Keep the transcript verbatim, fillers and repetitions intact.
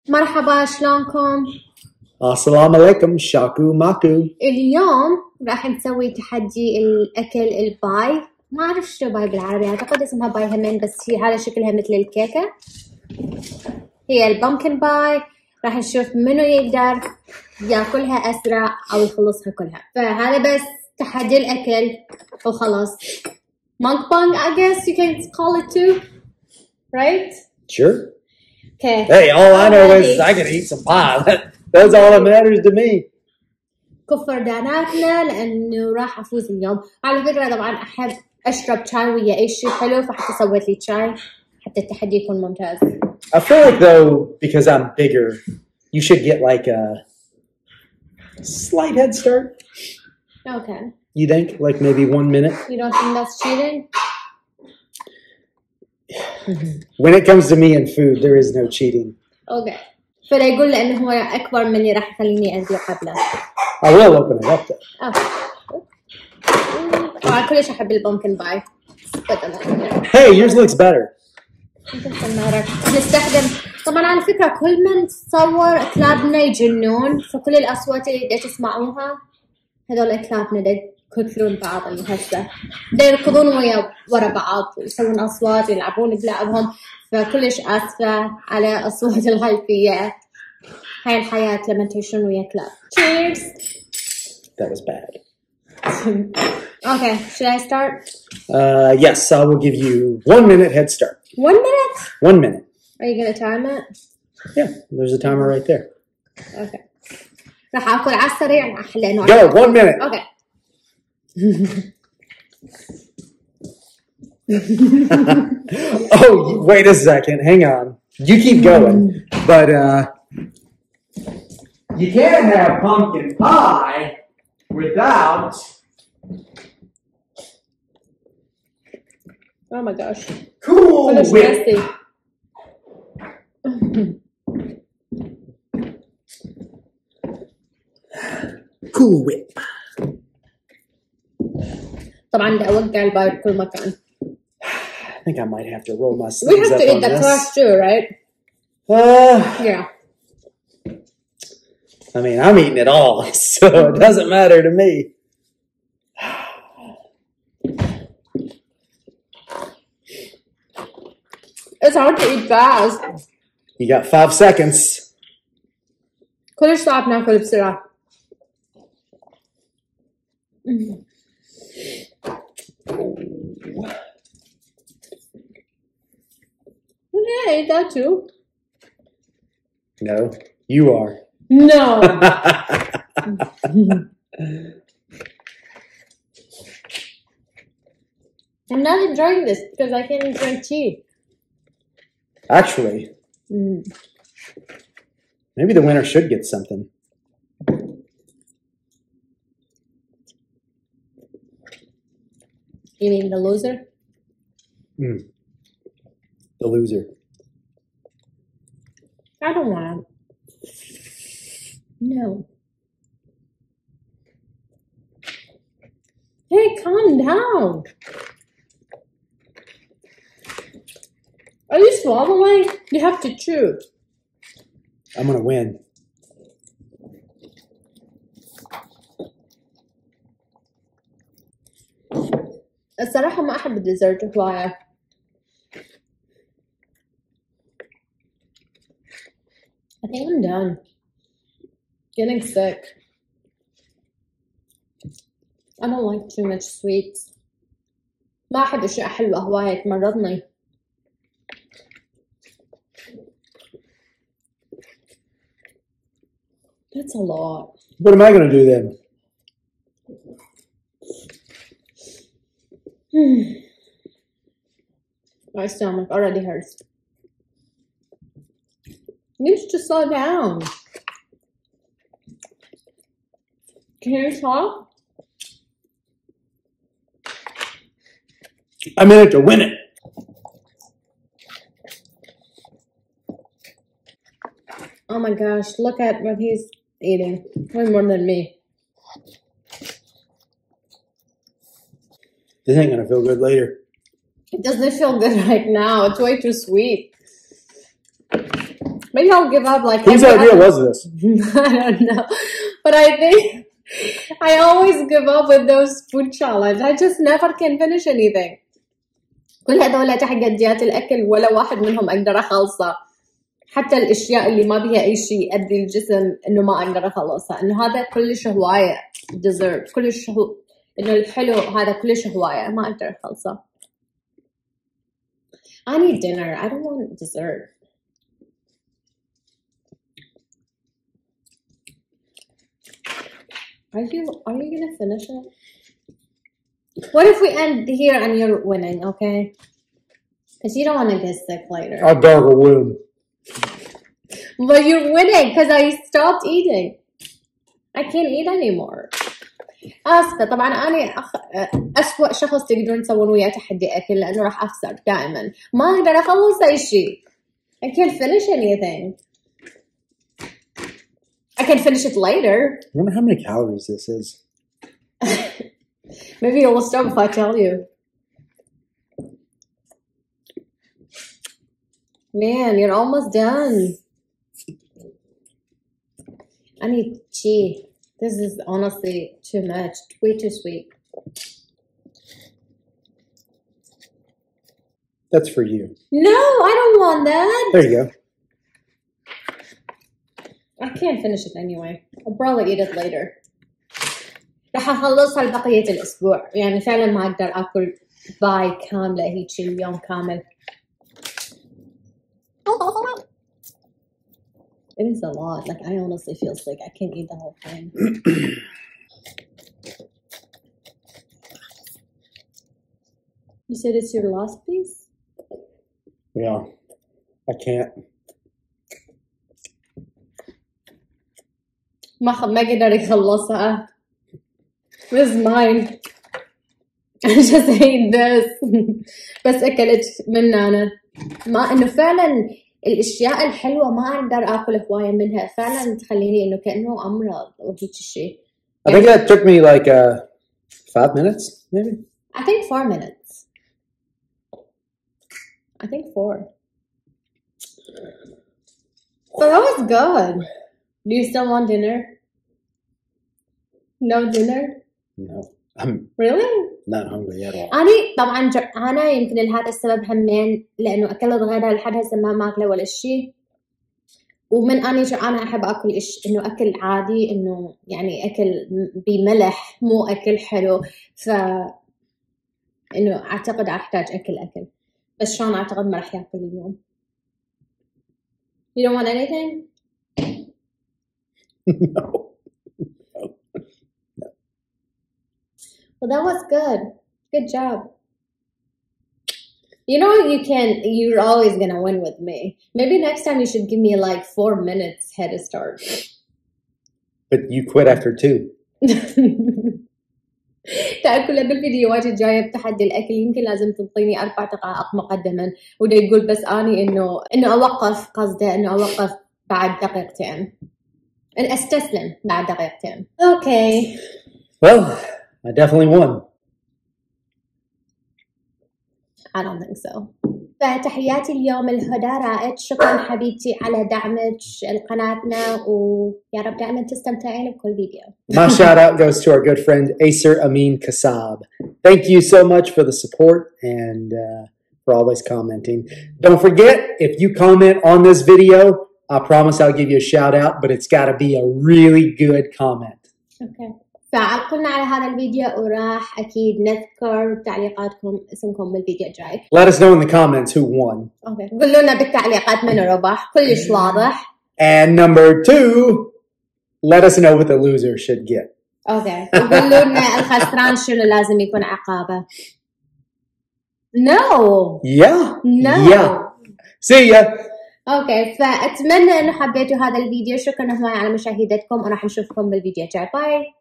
مرحبا، شلونكم؟ السلام عليكم شاكو ماكو. اليوم راح نسوي تحدي الأكل الباي. ما أعرف شو باي بالعربي، أعتقد اسمها باي همين، بس هي هذا شكلها مثل الكيكة. هي البامكن باي. راح نشوف منو يقدر ياكلها أسرع أو يخلصها كلها. فهذا بس تحدي الأكل وخلاص. Mukbang, I guess you can call it too, right? Sure. Okay. Hey, all I know is I can eat some pie. That's all that matters to me. كفر داناتنا لأنه راح أفوز اليوم. على فكرة طبعا أحب أشرب شاي ويا أي شيء حلو، فحتى سويت لي شاي حتى التحدي يكون ممتاز. I feel like though, because I'm bigger, you should get like a slight head start. Okay. You think? Like maybe one minute? You don't think that's cheating? When it comes to me and food, there is no cheating. Okay. فلا يقول لأنه هو أكبر مني راح يخليني أنزل قبله. I will open it up though. Okay. طبعا كلش أحب البامكن باي. Hey, yours looks better. نستخدم طبعا على فكرة كل من تصور كلابنا يجنون، فكل الأصوات اللي تسمعوها هذول كلابنا يكتلون بعض هسه، يركضون ويا ورا بعض يسوون أصوات يلعبون بلعبهم، فكلش آسفة على أصوات الخلفية. هاي الحياة لما تعيشون ويا كلاب. Cheers. That was bad. Okay, should I start? Uh, yes, I will give you one minute head start. One minute? One minute. Are you gonna time it? Yeah, there's a timer right there. Okay. راح أكل على السريع لأنه. Go, one minute. Okay. Oh, wait a second. Hang on. You keep going. But uh, you can't have pumpkin pie without... Oh my gosh. Cool Whip. Cool Whip. طبعا بدي أوقع الباي بكل مكان. I think I might have to roll my sleeves We have up to eat on the this. crust too, right? Uh, yeah. I mean, I'm eating it all, so it doesn't matter to me. It's hard to eat fast. You got five seconds. كلش صعب ناكل بسرعة. Yeah, eat that too. No, you are. No. I'm not enjoying this because I can't drink tea. Actually, mm. maybe the winner should get something. You mean the loser? Mm. The loser. I don't want to. No. Hey, calm down. Are you swallowing? You have to chew. I'm gonna win. الصراحة ما أحب الديزرت هواية. I think I'm done. Getting sick. I don't like too much sweets. ما أحب أشياء حلوة هواية تمرضني. That's a lot. What am I gonna do then? My stomach already hurts. You need to slow down. Can you talk? I'm in it to win it. Oh my gosh, look at what he's eating. Way more than me. This ain't gonna feel good later. It doesn't feel good right now. It's way too sweet. maybe I'll give up like Whose every idea other- was this? I don't know, but I think I always give up with those food challenge. I just never can finish anything. كل هذول تحديات الأكل ولا واحد منهم أقدر أخلصه. حتى الأشياء اللي ما بيها أي شيء يؤذي الجسم إنه ما أقدر أخلصها. إنه هذا كلش هواية dessert كلش هو إنه الحلو هذا كلش هواية ما أقدر أخلصه. I need dinner. I don't want dessert. Are you are you gonna finish it? What if we end here and you're winning, okay? Because you don't want to get sick later. I better win. But you're winning because I stopped eating. I can't eat anymore. آسفة طبعا أنا أخ... أسوأ شخص تقدرون تسوون وياه تحدي أكل لأنه راح أخسر دائما ما أقدر أخلص أي شيء. I can't finish anything. I can finish it later. I wonder how many calories this is. Maybe you'll stop if I tell you. Man, you're almost done. I need tea. This is honestly too much. Way too sweet. That's for you. No, I don't want that. There you go. I can't finish it anyway. I'll probably eat it later. راح أخلصها لبقية الأسبوع. يعني فعلا ما أقدر أكل باي كاملة هيك اليوم كامل. It is a lot. Like I honestly feel sick. I can't eat the whole thing. You said it's your last piece? Yeah. I can't. ما خ... ما قدر يخلصها. This is mine. I just hate this. بس أكلت من أنا. ما إنه فعلا الأشياء الحلوة ما أقدر آكل هواية منها. فعلا تخليني إنه كأنه أمراض أو هيك شيء. I think that took me like uh, five minutes, maybe. I think four minutes. I think four. But that was good. Do you still want dinner? No dinner? No, I'm Really? not hungry at all. أنا طبعا ج... أنا يمكن لهذا السبب همين لأنه أكلت غدا لحد هسه ما ماكله ولا شيء ومن أنا جوعانة أحب أكل إيش إنه أكل عادي إنه يعني أكل بملح مو أكل حلو ف إنه أعتقد أحتاج أكل أكل بس شلون أعتقد ما راح ياكل اليوم. You don't want anything? No. Well, that was good. Good job. You know, you can, you're always going to win with me. Maybe next time you should give me like four minutes head start. But you quit after two. تأكل بالفيديوهات الجاية بتحدي الأكل يمكن لازم تنطيني أربع دقائق مقدما وده يقول بس أني إنه إنه أوقف قصده إنه أوقف بعد دقيقتين. أن أستسلم بعد دقيقتين. Okay. Well, I definitely won. I don't think so. فتحياتي اليوم لهدى رائد. شكرا حبيبتي على دعمك لقناتنا ويا رب دائما تستمتعين بكل فيديو. My shout out goes to our good friend Acer Amin Kassab. Thank you so much for the support and uh, for always commenting. Don't forget, if you comment on this video, I promise I'll give you a shout out, but it's got to be a really good comment. Okay. فعلقوا لنا على هذا الفيديو وراح أكيد نذكر تعليقاتكم اسمكم بالفيديو الجاي. Let us know in the comments who won. أوكي. قولوا لنا بالتعليقات من ربح كلش واضح. And number two, let us know what the loser should get. أوكي. وقولوا لنا الخسران شنو لازم يكون عقابه. No. Yeah. No. Yeah. See ya. أوكي. فأتمنى إنه حبيتوا هذا الفيديو. شكرا هواي على مشاهدتكم وراح نشوفكم بالفيديو الجاي. باي.